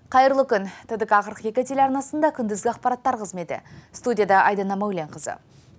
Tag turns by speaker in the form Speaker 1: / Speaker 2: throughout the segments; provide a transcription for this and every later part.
Speaker 1: Қайырлы күн. ТДК 42 телеарнасында күндізгі ақпараттар қызметі. Студияда Айдана Мәулен қызы.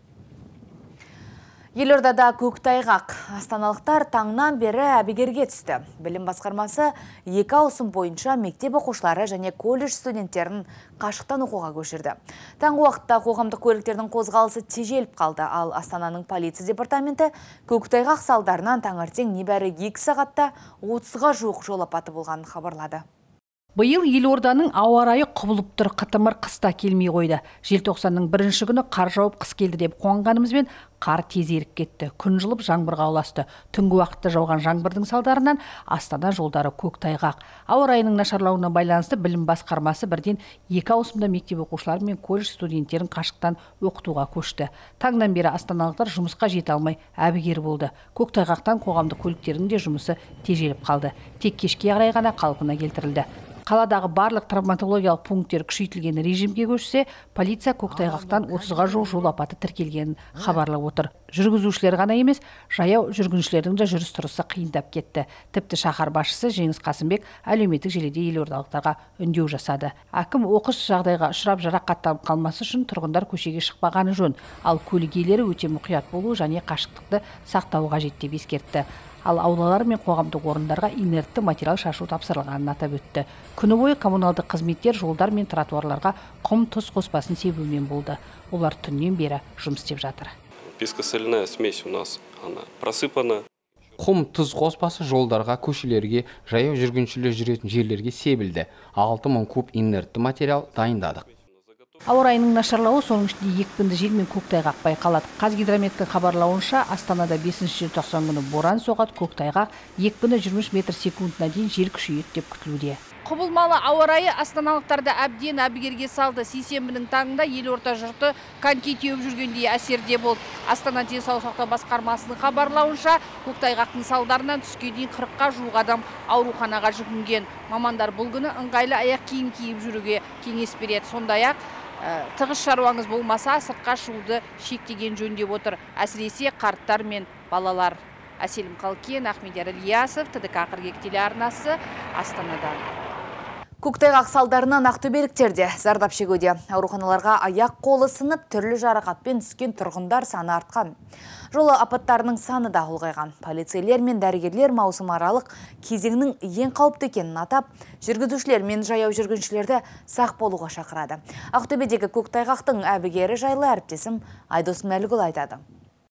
Speaker 1: Елордада көктайғақ. Астаналықтар таңнан бері әбігерге түсті. Білім басқармасы 2 ауысым бойынша мектеп оқушылары және колледж студенттерін қашықтан оқуға көшірді. Таңғы уақытта қоғамдық көліктердің қозғалысы тежеліп қалды, ал Астананың полиция департаменті көктайғақ салдарынан таңертең небәрі 2 сағатта 30-ға жуық жол апаты болғанын хабарлады.
Speaker 2: Биыл елорданың ауа райы құбылып тұр, қытымыр қыста келмей қойды. Желтоқсанның 1-ші күні қар жауып қыс келді деп қуанғанымызбен қар тез еріп кетті. Күн жылып жаңбырға ұласты. Түнгі уақытта жауған жаңбырдың салдарынан Астана жолдары көктайғақ. Ауа райының нашарлауына байланысты білім басқармасы бірден 2 ауысымда мектеп оқушылары мен колледж студенттерін қашықтан оқытуға көшті. Таңнан бері астаналықтар жұмысқа жете алмай әбігер болды. Көктайғақтан қоғамдық көліктердің де жұмысы тежеліп қалды. Тек кешке қарай ғана қалпына келтірілді. Қаладағы барлық травматологиялық пункттер күшейтілген режимге көшсе, полиция көктайғақтан 30-ға жуық жол апаты тіркелгенін хабарлап отыр. Жүргізушілер ғана емес, жаяу жүргіншілердің де жүріс-тұрысы қиындап кетті. Тіпті шаһар басшысы Жеңіс Қасымбек әлеуметтік желіде елордалықтарға үндеу жасады. Әкім оқыс жағдайға ұшырап жарақаттанып қалмасы үшін тұрғындар көшеге шықпағаны жөн, ал көлік иелері өте мұқият болу және қашықтықты сақтау қажет деп ескертті. Ал аулалар мен қоғамдық орындарға инертті материал шашу тапсырылғанын атап өтті. Күні бойы коммуналдық қызметтер жолдар мен тротуарларға құм тұз қоспасын себумен болды. Олар түннен бері жұмыс істеп жатыр.
Speaker 3: Пескосоляная смесь у нас она просыпана.
Speaker 4: Құм тұз қоспасы жолдарға, көшелерге, жаяу жүргіншілер жүретін жерлерге себілді. 6000 куб инертті материал дайындадық.
Speaker 2: Ауа райының нашарлауы соның ішінде екпінді жел мен көктайғақ байқалады. Қазгидрометтің хабарлауынша Астанада 5-ші желтоқсан күні боран соғады, көктайғақ екпіні 20 метр секундына дейін жел күшейеді деп күтілуде. Құбылмалы ауа райы астаналықтарды әбден әбігерге салды. Сейсенбінің таңында елорда жұрты коньки теуіп жүргендей әсерде болды. Астана денсаулық сақтау басқармасының хабарлауынша, көктайғақтың салдарынан түске дейін 40-қа жуық адам ауруханаға жүгінген. Мамандар бұл күні ыңғайлы аяқ киім киіп жүруге кеңес береді. Сондай-ақ тығыз шаруаңыз болмаса, сыртқа шығуды шектеген жөн деп отыр. Әсіресе қарттар мен балалар. Әселім Қалкен, Ахмедияр Ильясов, ТДК 42 телеарнасы, Астанадан.
Speaker 1: Көктайғақ салдарынан ақтөбеліктерде зардап шегуде. Ауруханаларға аяқ қолы сынып, түрлі жарақатпен түскен тұрғындар саны артқан. Жолы апаттарының саны да ұлғайған. Полицейлер мен дәрігерлер маусым аралық кезеңнің ең қауіпті екенін атап, жүргізушілер мен жаяу жүргіншілерді сақ болуға шақырады. Ақтөбедегі көктайғақтың әбігері жайлы әріптесім Айдос Мәлігұл айтады.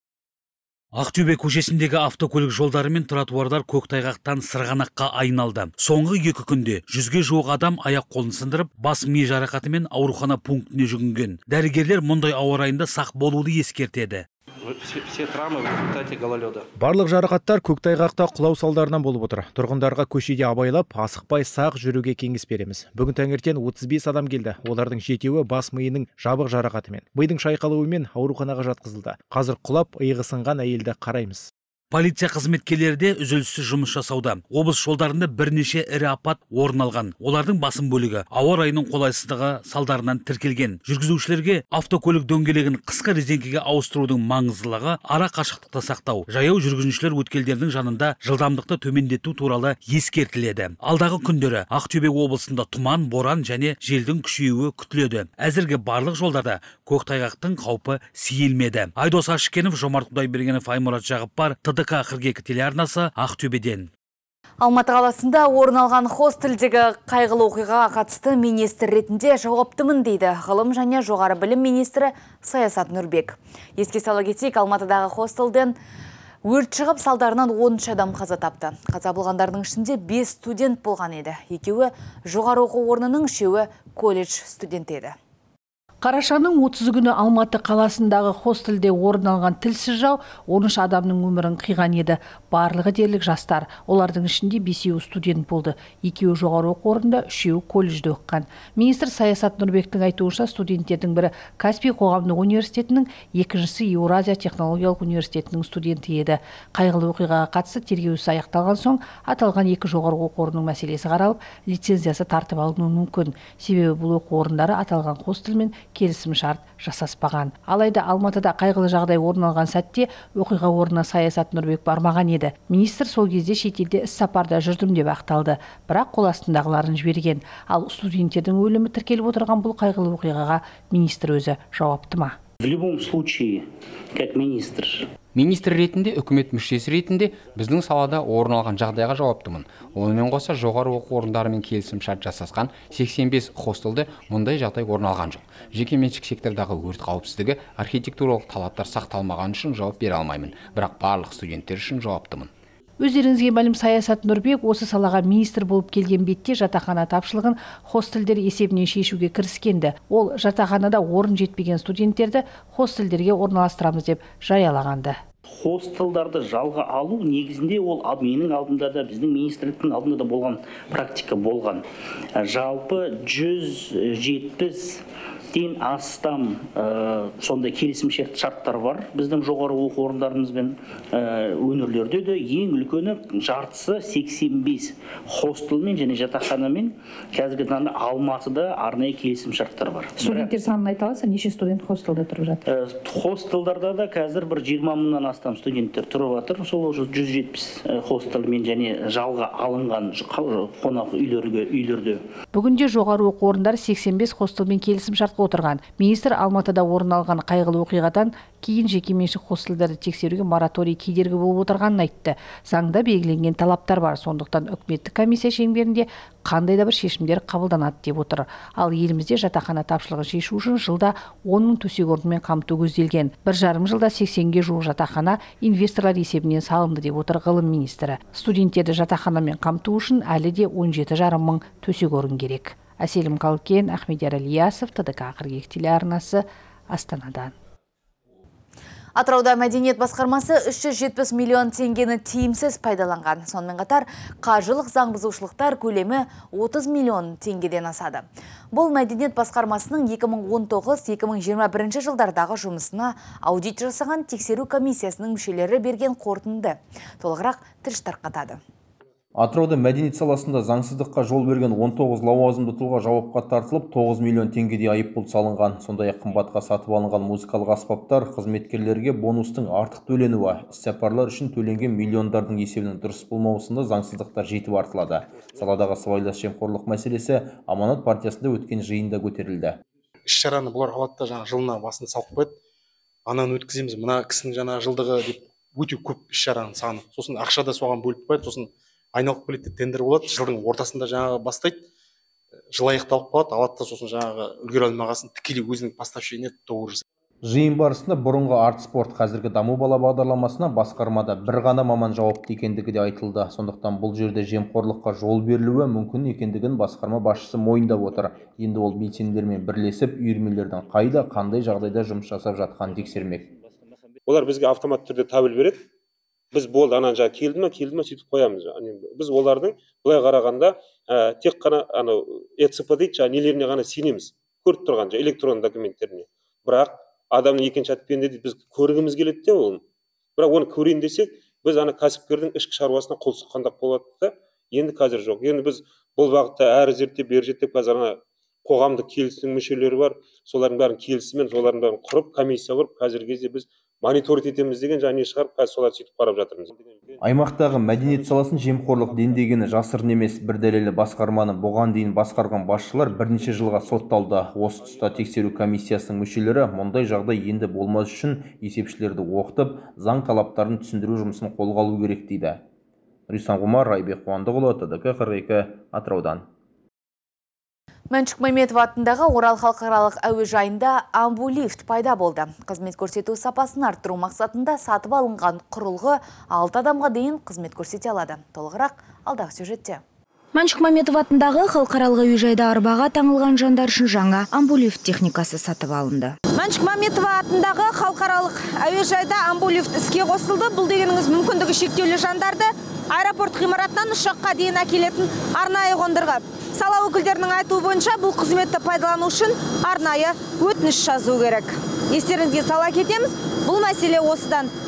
Speaker 5: Ақтөбе көшесіндегі автокөлік жолдары мен тротуардар көктайғақтан сырғанаққа айналды. Соңғы 2 күнде 100-ге жуық адам аяқ қолын сындырып, бас ми жарақатымен аурухана пунктіне жүгінген. Дәрігерлер мұндай ауа райында сақ болуды ескертеді.
Speaker 3: Все травмы в результате гололеда.
Speaker 6: Барлық жарақаттар көктайғақта құлау салдарынан болып отыр. Тұрғындарға көшеде абайлап, асықпай сақ жүруге кеңес береміз. Бүгін таңертең 35 адам келді. Олардың 7-еуі бас миының жабық жарақатымен, мидың шайқалуымен ауруханаға жатқызылды. Қазір құлап, иығы сынған әйелді қараймыз.
Speaker 5: Полиция қызметкерлері де үзіліссіз жұмыс жасауда. Облыс жолдарында бірнеше ірі апат орын алған. Олардың басым бөлігі ауа райының қолайсыздығы салдарынан тіркелген. Жүргізушілерге автокөлік дөңгелегін қысқа резеңкеге ауыстырудың маңыздылығы, ара қашықтықты сақтау, жаяу жүргіншілер өткелдердің жанында жылдамдықты төмендету туралы ескертіледі. Алдағы күндері Ақтөбе облысында тұман, боран және желдің күшеюі күтіледі. Әзірге барлық жолдарда көктайғақтың қаупі сейілмеді. Айдос Ашкенов, Жомарт Құдайбергенов, Аймұрат Жағыппар, ТДК 42 телеарнасы, Ақтөбеден.
Speaker 1: Алматы қаласында орын алған хостелдегі қайғылы оқиғаға қатысты министр ретінде жауаптымын дейді ғылым және жоғары білім министрі Саясат Нұрбек. Еске сала кетейік, Алматыдағы хостелден өрт шығып, салдарынан 13 адам қаза тапты. Қаза болғандардың ішінде 5 студент болған еді. Екеуі жоғары оқу орнының, 3-еуі колледж студенті еді.
Speaker 2: Қарашаның 30 күні Алматы қаласындағы хостелде орын алған тілсіз жау 13 адамның өмірін қиған еді. Барлығы дерлік жастар. Олардың ішінде 5-еуі студент болды. 2-еуі жоғары оқу орнында, 3-еуі колледжде оқыған. Министр Саясат Нұрбектің айтуынша студенттердің бірі Каспий қоғамдық университетінің, екіншісі Еуразия технологиялық университетінің студенті еді. Қайғылы оқиғаға қатысты тергеу ісі аяқталған соң, аталған 2 жоғары оқу орнының мәселесі қаралып, лицензиясы тартып алынуы мүмкін. Себебі бұл оқу орындары аталған хостелмен келісім шарт жасаспаған. Алайда Алматыда қайғылы жағдай орын алған сәтте оқиға орнына Саясат Нұрбек бармаған еді. Министр сол кезде шетелде іс-сапарда жүрдім деп ақталды, бірақ қол астындағыларын жіберген. Ал студенттердің өлімі тіркеліп отырған бұл қайғылы оқиғаға министр өзі жауапты ма?
Speaker 7: В любом случае, как
Speaker 4: Министр ретінде, үкімет мүшесі ретінде біздің салада орын алған жағдайға жауаптымын. Онымен қоса жоғары оқу орындарымен келісім шарт жасасқан 85 хостелде мұндай жағдай орын алған жоқ. Жекеменшік сектордағы өрт қауіпсіздігі, архитектуралық талаптар сақталмаған үшін жауап бере алмаймын, бірақ барлық студенттер үшін жауаптымын.
Speaker 2: Өздеріңізге мәлім Саясат Нұрбек осы салаға министр болып келген бетте жатақхана тапшылығын хостелдер есебінен шешуге кіріскенді. Ол жатақханада орын жетпеген студенттерді хостелдерге орналастырамыз деп жариялағанды.
Speaker 7: Хостелдарды жалға алу негізінде ол менің алдымда да, біздің министрліктің алдында да болған практика болған. Жалпы 170-тен астам сондай келісім шарттар бар біздің жоғары оқу орындарымызбен. Өңірлерде де ең үлкені жартысы 85 хостелмен және жатақханамен қазіргі таңда Алматыда арнайы келісім шарттар бар.
Speaker 2: Студенттер санын айта аласыз, неше студент хостелда тұрып жатыр?
Speaker 7: Хостелдарда да қазір бір 20 мыңнан астам студенттер тұрып жатыр. Сол 170 хостелмен және жалға алынған қонақ үйлерде.
Speaker 2: Бүгінде жоғары оқу орындары 85 хостелмен келісім шартқа отырған. Министр Алматыда орын алған қайғылы оқиғадан кейін жекеменшік хостелдерді тексеруге мораторий кедергі болып отырғанын айтты. Заңда белгіленген талаптар бар, сондықтан үкіметтік комиссия шеңберінде қандай да бір шешімдер қабылданады деп отыр. Ал елімізде жатақхана тапшылығын шешу үшін жылда 10 мың төсек орынмен қамту көзделген. 1,5 жылда 80-ге жуық жатақхана инвесторлар есебінен салынды деп отыр ғылым министрі. Студенттерді жатақханамен қамту үшін әлі де 17,5 мың төсек орын керек. Әселім Қалкен, Ахмедияр Ильясов, ТДК қырғек телеарнасы, Астанадан.
Speaker 1: Атырауда мәдениет басқармасы 370 миллион теңгені тиімсіз пайдаланған. Сонымен қатар қаржылық заң бұзушылықтар көлемі 30 миллион теңгеден асады. Бұл мәдениет басқармасының 2019-2021 жылдардағы жұмысына аудит жасаған тексеру комиссиясының мүшелері берген қорытынды. Толығырақ тілші тарқатады.
Speaker 8: Атырауда мәдениет саласында заңсыздыққа жол берген 19 лауазымды тұлға жауапқа тартылып, 9 миллион теңгедей айыппұл салынған. Сондай-ақ қымбатқа сатып алынған музыкалық аспаптар, қызметкерлерге бонустың артық төленуі, іс-сапарлар үшін төленген миллиондардың есебінің дұрыс болмауысында заңсыздықтар жетіп артылады. Саладағы сыбайлас жемқорлық мәселесі Аманат партиясында өткен жиында көтерілді.
Speaker 9: Іс-шараны бұлар алады да жылына басын салып қояды. Ананы өткіземіз, мына кісінің жаңа жылдығы деп өте көп іс-шараның саны. Сосын ақшада соған бөліп қояды, сосын айналып келеді, тендер болады, жылдың ортасында жаңағы бастайды, жыл аяқталып қалады, алады да сосын жаңағы үлгере алмағасын тікелей өзінің поставщигіне договор жасайды.
Speaker 8: Жиын барысында бұрынғы арт спорт қазіргі даму бала бағдарламасына басқармада бір ғана маман жауапты екендігі де айтылды. Сондықтан бұл жерде жемқорлыққа жол берілуі мүмкін екендігін басқарма басшысы мойындап отыр. Енді ол белсенділермен бірлесіп үйірмелердің қайда, қандай жағдайда жұмыс жасап жатқанын тексермек.
Speaker 3: Олар бізге автомат түрде табыл береді. Біз болды, анан жаңа келді ма сөйтіп қоямыз. Біз олардың былай қарағанда тек қана ЭЦП дейді, жаңа нелеріне ғана сенеміз. Көріп тұрған электронды документтеріне. Бірақ адамның екінші атпенде дейді, біз көргіміз келеді де ол. Бірақ оны көрейін десек, біз кәсіпкердің ішкі шаруасына қол сұққандақ болады да, енді қазір жоқ. Енді біз бұл бағытта әрі зерттеп, бері зерттеп, қазір қоғамдық келісім мүшелері бар. Солардың бәрін келісімен, солардың бәрін құрып, комиссия құрып, қазіргі кезде біз мониторинг етеміз деген және шығарып, қазір солар сөйтіп қарап жатырмыз.
Speaker 8: Аймақтағы мәдениет саласын жемқорлық дендегені жасырын емес. Бір дәлелі басқарманы бұған дейін басқарған басшылар бірнеше жылға сотталды. Осы тұста тексеру комиссиясының мүшелері мұндай жағдай енді болмас үшін есепшілерді оқытып, заң талаптарын түсіндіру жұмысын қолға алу керек дейді. Рүстем Ғұмар, Айбек Қуандықұлы, ТДК 42, Атыраудан.
Speaker 1: Мәншүк Мәметов атындағы Орал халықаралық әуежайында амбулифт пайда болды. Қызмет көрсету сапасын арттыру мақсатында сатып алынған құрылғы 6 адамға дейін қызмет көрсете алады. Толығырақ алдағы сюжетте.
Speaker 10: Мәншүк Мәметов атындағы халықаралық әуежайда арбаға таңылған жандар үшін жаңа амбулифт техникасы сатып алынды.
Speaker 11: Мәншүк Мәметов атындағы халықаралық әуежайда амбулифт іске қосылды. Бұл дегеніңіз мүмкіндігі шектеулі жандарды аэропорт ғимаратынан ұшаққа дейін әкелетін арнайы қондырғы. Сала өкілдерінің айтуы бойынша бұл қызметті пайдалану үшін арнайы өтініш жазу керек. Естеріңізге сала кетеміз, бұл мәселе осыдан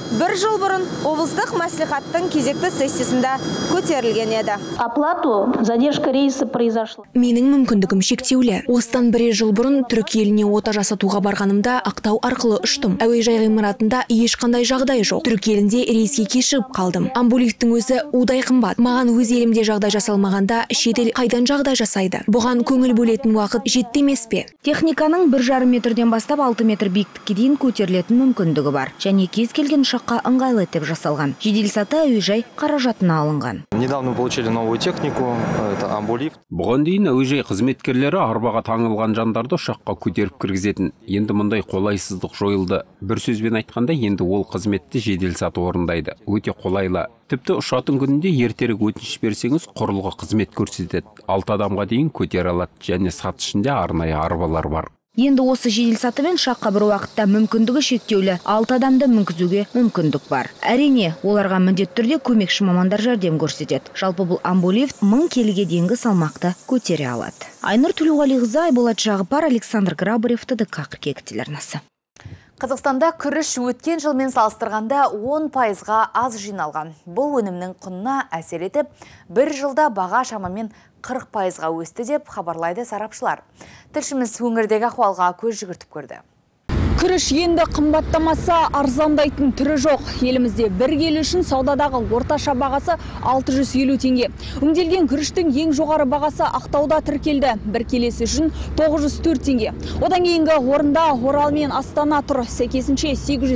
Speaker 11: бір жыл бұрын облыстық мәслихаттың кезекті сессиясында көтерілген еді.
Speaker 12: Оплату задержка рейса произошла.
Speaker 13: Менің мүмкіндігім шектеулі. Осыдан бір жыл бұрын түрік еліне ота жасатуға барғанымда Ақтау арқылы ұштым. Әуежай ғимаратында ешқандай жағдай жоқ. Түрік елінде рейске кешігіп қалдым. Амбулевтің өзі удай қымбат. Маған өз елімде жағдай жасалмағанда шетел қайдан жағдай жасайды? Бұған көңіл бөлетін уақыт жетті емес пе?
Speaker 10: Техниканың 1,5 метрден бастап 6 метр биіктікке дейін көтерілетін мүмкіндігі бар. Және кез келген ұшаққа ыңғайлы етіп жасалған. Жеделсаты әуежай қаражатына алынған.
Speaker 14: Недавно получили новую технику, это амбулифт.
Speaker 15: Бұған дейін әуежай қызметкерлері арбаға таңылған жандарды ұшаққа көтеріп кіргізетін. Енді мұндай қолайсыздық жойылды. Бір сөзбен айтқанда, енді ол қызметті жеделсаты орындайды. Өте қолайлы. Тіпті ұшатын күнінде ертерек өтініш берсеңіз, құрылғы қызмет көрсетеді. 6 адамға дейін көтере алады, және сат ішінде арнайы арбалар бар.
Speaker 10: Енді осы жеделсатымен ұшаққа бір уақытта мүмкіндігі шектеулі 6 адамды мінгізуге мүмкіндік бар. Әрине, оларға міндетті түрде көмекші мамандар жәрдем көрсетеді. Жалпы бұл амбулифт 1000 келіге дейінгі салмақты көтере алады. Айнұр Төлеуғалиқызы, Айболат Жағыпар, Александр Грабарев, ТДК қыркүйек телеарнасы.
Speaker 1: Қазақстанда күріш өткен жылмен салыстырғанда 10%-ға аз жиналған. Бұл өнімнің құнына әсер етіп, бір жылда баға шамамен 40%-ға өсті деп хабарлайды сарапшылар. Тілшіміз өңірдегі ахуалға көз жүгіртіп көрді.
Speaker 16: Күріш енді қымбаттамаса арзандайтын түрі жоқ. Елімізде бір келі үшін саудадағы орташа бағасы 650 теңге. Өңделген күріштің ең жоғары бағасы Ақтауда тіркелді. Бір келесі үшін 904 теңге. Одан кейінгі орында Орал мен Астана тұр. Сәйкесінше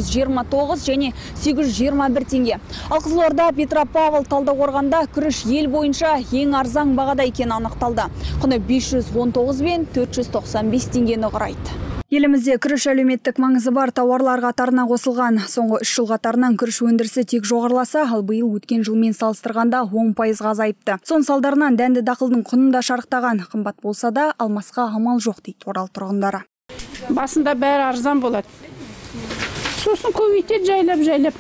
Speaker 16: 829 және 821 теңге. Ал Қызылорда, Петропавл, Талдықорғанда күріш ел бойынша ең арзан бағада екені анықталды. Құны 519 мен 495 теңгені құрайды. Елімізде күріш әлеуметтік маңызы бар тауарлар қатарына қосылған. Соңғы 3 жыл қатарынан күріш өндірісі тек жоғарыласа, ал биыл өткен жылмен салыстырғанда 10%-ға азайыпты. Сон салдарынан дәнді дақылдың құны да шарықтаған. Қымбат болса да, алмасқа амал жоқ дейді Орал тұрғындары.
Speaker 17: Басында бәрі арзан болады. Сосын көбейтеді жайлап.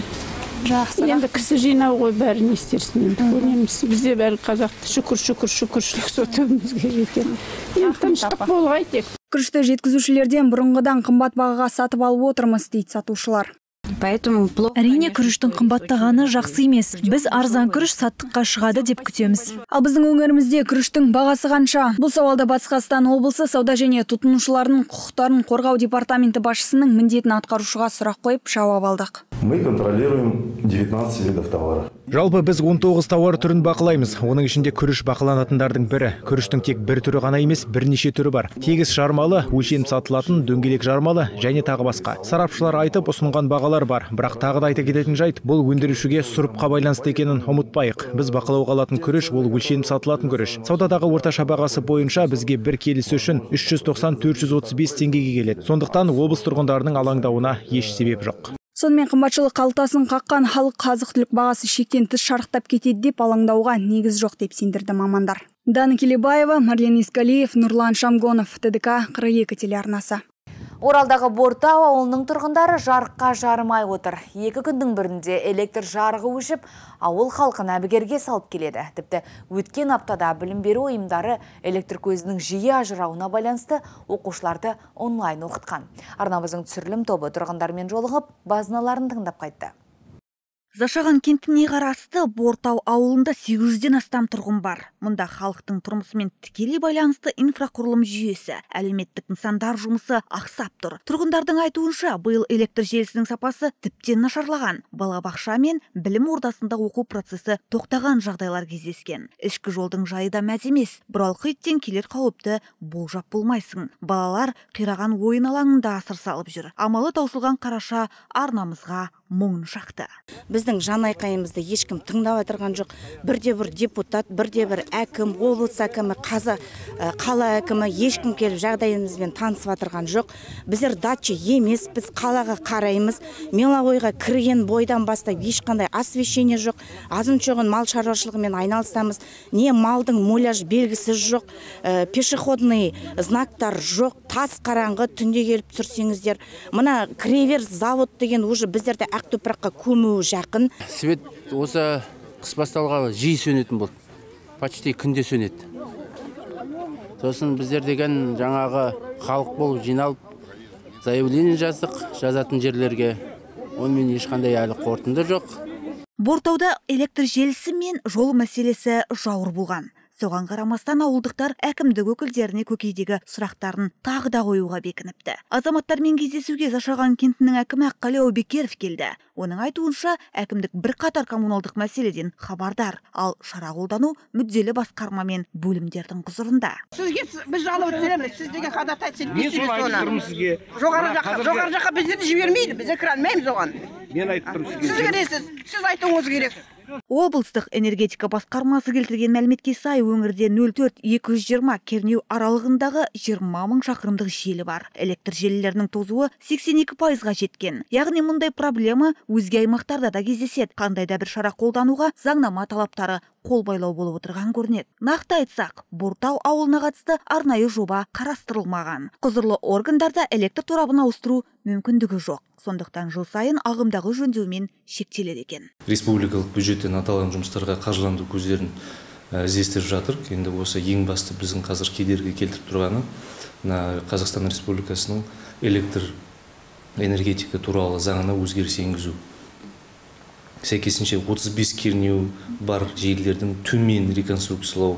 Speaker 17: Жақсы. Енді кісі жинау ғой, бәрі не істерсін енді көреміз. Бізде бәрі қазақты шүкір сотымызға жеткен. Енді тыныштық болғай тек.
Speaker 16: Күрішті жеткізушілерден бұрынғыдан қымбат бағаға сатып алып отырмыз дейді сатушылар.
Speaker 18: Әрине, күріштің қымбаттағаны жақсы емес. Біз арзан күріш саттыққа шығады деп күтеміз.
Speaker 16: Ал біздің өңірімізде күріштің бағасы қанша? Бұл сауалда Батыс Қазақстан облысы сауда және тұтынушылардың құқықтарын қорғау департаменті басшысының міндетін атқарушыға сұрақ қойып жауап алдық.
Speaker 19: Мы контролируем 19 видов товара.
Speaker 6: Жалпы біз 19 тауар түрін бақылаймыз. Оның ішінде күріш бақыланатындардың бірі. Күріштің тек бір түрі ғана емес, бірнеше түрі бар. Тегіс жармалы, өлшем сатылатын, дөңгелек жармалы және тағы басқа. Сарапшылар айтып ұсынған бағалар бар. Бірақ тағы да айта кететін жайт, бұл өндірушіге сұрыпқа байланысты екенін ұмытпайық. Біз бақылауға алатын күріш, ол өлшем сатылатын күріш. Саудадағы орташа бағасы бойынша бізге бір келісі үшін 390-435 теңгеге келеді. Сондықтан облыс тұрғындарының алаңдауына еш себеп жоқ.
Speaker 16: Сонымен қымбатшылық қалтасын қаққан халық азық-түлік бағасы шектен тыс шарықтап кетеді деп алаңдауға негіз жоқ деп сендірді мамандар. Дана Келебаева, Марлен Искалиев, Нұрлан Шамгонов, ТДК 42 телеарнасы.
Speaker 1: Оралдағы Бортау ауылының тұрғындары жарыққа жарымай отыр. 2 күндің бірінде электр жарығы өшіп, ауыл халқын әбігерге салып келеді. Тіпті өткен аптада білім беру ұйымдары электр көзінің жиі ажырауына байланысты оқушыларды онлайн оқытқан. Арнамыздың түсірілім тобы тұрғындармен жолығып, базыналарын тыңдап қайтты.
Speaker 18: Зашаған кентіне қарасты Бортау ауылында 800-ден астам тұрғын бар. Мұнда халықтың тұрмысымен тікелей байланысты инфрақұрылым жүйесі, әлеуметтік нысандар жұмысы ақсап тұр. Тұрғындардың айтуынша, биыл электр желісінің сапасы тіптен нашарлаған. Балабақша мен білім ордасында оқу процесі тоқтаған жағдайлар кездескен. Ішкі жолдың жайы да мәз емес. Бұралқыйттен келер қауіпті болжап болмайсың. Балалар қираған ойын алаңында асыр салып жүр. Амалы таусылған қараша арнамызға мұңын шақты.
Speaker 20: Біздің жан айқайымызды ешкім тыңдап отырған жоқ. Бірде-бір депутат, бірде-бір әкім, облыс әкімі, қала әкімі ешкім келіп жағдайымызбен танысып отырған жоқ. Біздер датча емес, біз қалаға қараймыз. Меловойға кірген бойдан бастап ешқандай освещение жоқ. Азын-шоғын мал шаруашылығымен айналысамыз. Не малдың муляж белгісі жоқ, пешеходный знактар жоқ, тас қараңғы, түнде келіп түсірсеңіздер. Мына креверс завод деген уже біздерді Ақтөпіраққа көмуі жақын.
Speaker 21: Свет осы қыс басталғалы жиі сөнетін болды. Почти күнде сөнеді. Сосын біздер деген жаңағы халық болып жиналып, заявление жаздық, жазатын жерлерге. онымен ешқандай әлі қорытынды жоқ.
Speaker 18: Бортауда электр желісі мен жол мәселесі жауыр болған. Соған қарамастан ауылдықтар әкімдік өкілдеріне көкейдегі сұрақтарын тағы да қоюға бекініпті. Азаматтармен кездесуге Зашаған кентінің әкімі Аққали Аубекеров келді. Оның айтуынша, әкімдік бірқатар коммуналдық мәселеден хабардар, ал шара қолдану мүдделі басқарма мен бөлімдердің құзырында.
Speaker 5: Сізге біз жалоб етеміз, сіз деген қадағат етсеңіз соны. Жоғары жаққа біздерді жібермейді, біз кіре алмаймыз оған.
Speaker 22: Мен айтып тұрмын сізге.
Speaker 5: Сіз кіресіз, сіз айтуыңыз керек.
Speaker 18: Облыстық энергетика басқармасы келтірген мәліметке сай өңірде 04-220 кернеу аралығындағы 20 мың шақырымдық желі бар. Электр желілерінің тозуы 82%-ға жеткен. Яғни мұндай проблема өзге аймақтарда да кездеседі. Қандай да бір шара қолдануға заңнама талаптары қол байлау болып отырған көрінеді. Нақты айтсақ, Бортау ауылына қатысты арнайы жоба қарастырылмаған. Құзырлы органдарда электр торабын ауыстыру мүмкіндігі жоқ. Сондықтан жыл сайын ағымдағы жөндеумен шектеледі екен.
Speaker 23: Республикалық бюджеттен аталған жұмыстарға қаржыландыру көздерін іздестіріп жатыр. Енді осы ең басты біздің қазір кедергі келтіріп тұрғаны Қазақстан Республикасының электр энергетика туралы заңына өзгеріс енгізу. Сәйкесінше 35 кернеу бар желілердің төмен реконструкциялау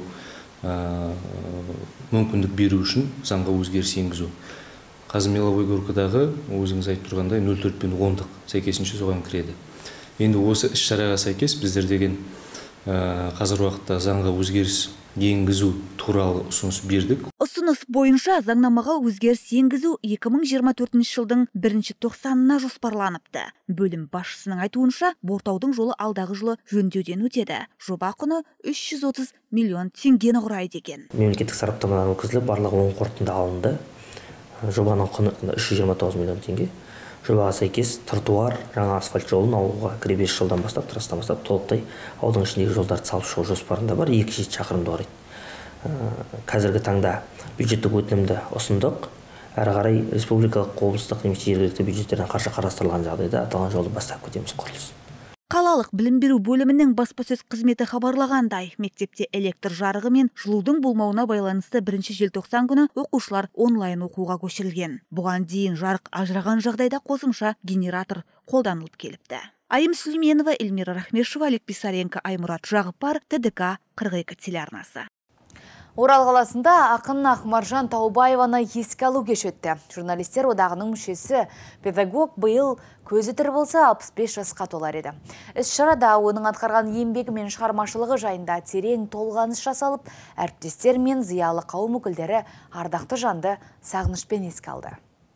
Speaker 23: мүмкіндік беру үшін заңға өзгеріс енгізу. Қазір меловой горкадағы өзіңіз айтып тұрғандай 04 пен 10-дық сәйкесінше соған кіреді. Енді осы іс-шараға сәйкес біздер деген қазір уақытта заңға өзгеріс енгізу туралы ұсыныс бердік.
Speaker 18: Ұсыныс бойынша заңнамаға өзгеріс енгізу 2024 жылдың 1-ші тоқсанына жоспарланыпты. Бөлім басшысының айтуынша, Бортаудың жолы алдағы жылы жөндеуден өтеді. Жоба құны 330 миллион теңгені құрайды екен.
Speaker 24: Мемлекеттік сараптамадан өткізіліп, барлығы оң қорытынды алынды. Жобаның құны 329 миллион теңге. Жобаға сәйкес тротуар, жаңа асфальт жолын ауылға 5 жылдан бастап, трастан бастап толықтай ауылдың ішіндегі жолдарды салып шығу жоспарында бар, 2 шақырымды құрайды. Қазіргі таңда бюджеттік өтінімді ұсындық. Әрі қарай республикалық, облыстық немесе жергілікті бюджеттерден қаржы қарастырылған жағдайда аталған жолды бастап кетеміз құрылысын.
Speaker 18: Қалалық білім беру бөлімінің баспасөз қызметі хабарлағандай, мектепте электр жарығы мен жылудың болмауына байланысты 1 желтоқсан күні оқушылар онлайн оқуға көшірілген. Бұған дейін жарық ажыраған жағдайда қосымша генератор қолданылып келіпті. Айым Сүлейменова, Эльмира Рахмешева, Олег Писаренко, Аймұрат Жағыпар, ТДК 42 телеарнасы.
Speaker 1: Орал қаласында ақын Ақмаржан Таубаеваны еске алу кеші өтті. Журналистер одағының мүшесі педагог биыл көзі тірі болса 65 жасқа толар еді. Іс-шарада оның атқарған еңбегі мен шығармашылығы жайында терең толғаныс жасалып, әріптестер мен зиялы қауым өкілдері ардақты жанды сағынышпен еске алды.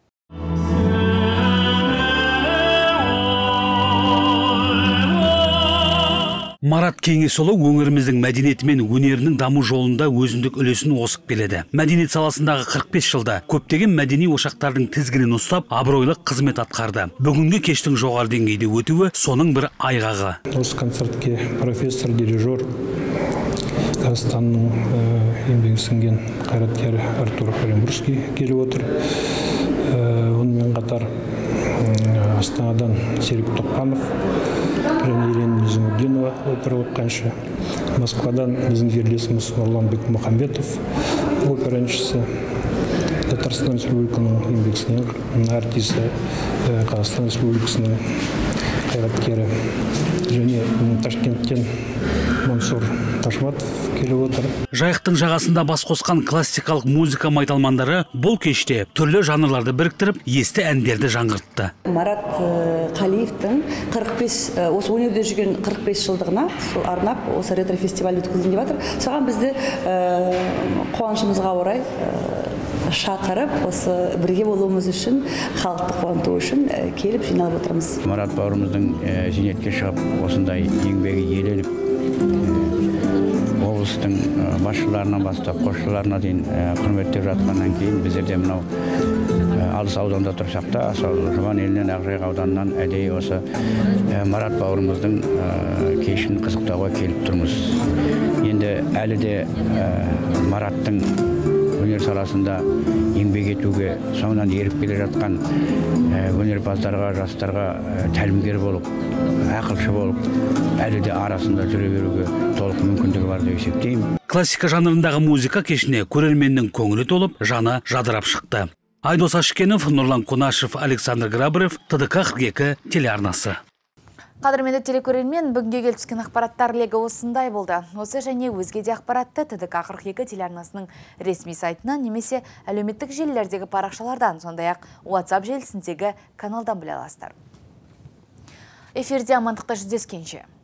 Speaker 25: Марат Кеңесұлы өңіріміздің мәдениеті мен өнерінің даму жолында өзіндік үлесін қосып келеді. Мәдениет саласындағы 45 жылда көптеген мәдени ошақтардың тізгінін ұстап, абыройлы қызмет атқарды. Бүгінгі кештің жоғары деңгейде өтуі соның бір айғағы.
Speaker 26: Осы концертке профессор, дирижер, Қазақстанның еңбегі сіңген қайраткері Артур Оренбургский келіп отыр. Онымен қатар Астанадан Серік Тоқпанов және Елена Низамуддинова оперлық қанша. Москвадан біздің жерлесіміз Нұрлан Бекмұхамбетов, опера әншісі, Татарстан Республикасының еңбек сіңген артисі, Қазақстан Республикасының қайраткері және Ташкенттен Мансур Ташматов келіп отыр.
Speaker 25: Жайықтың жағасында бас қосқан классикалық музыка майталмандары бұл кеште түрлі жанрларды біріктіріп, есті әндерді жаңғыртты.
Speaker 27: Марат Қалиевтің 45 осы өнерде жүрген 45 жылдығына арнап осы ретро фестиваль өткізілген деп жатыр. Соған бізді қуанышымызға орай шақырып, осы бірге болуымыз үшін, халықты қуанту үшін келіп жиналып отырмыз.
Speaker 28: Марат бауырымыздың зейнетке шығып, осындай еңбегі еленіп, облыстың басшыларынан бастап, қосшыларына дейін құрметтеп жатқаннан кейін біздерде мынау алыс ауданда тұрсақ та, Жуан елінен Ақжайық ауданынан әдейі осы Марат бауырымыздың кешін қызықтауға келіп тұрмыз. Енді әлі де Мараттың өнер саласында еңбек етуге, соңынан еріп келе жатқан өнерпаздарға, жастарға тәлімгер болып, ақылшы болып, әлі де арасында жүре беруге толық мүмкіндігі бар деп есептеймін.
Speaker 25: Классика жанрындағы музыка кешіне көрерменнің көңілі толып, жаны жадырап шықты. Айдос Ашкенов, Нұрлан Кунашев, Александр Грабарев, ТДК 42 телеарнасы.
Speaker 1: Қадірменді телекөрермен, бүгінге келіп түскен ақпараттар легі осындай болды. Осы және өзге де ақпаратты ТДК 42 телеарнасының ресми сайтынан немесе әлеуметтік желілердегі парақшалардан, сондай-ақ WhatsApp желісіндегі каналдан біле аласыздар. Эфирде амандықта жүздескенше.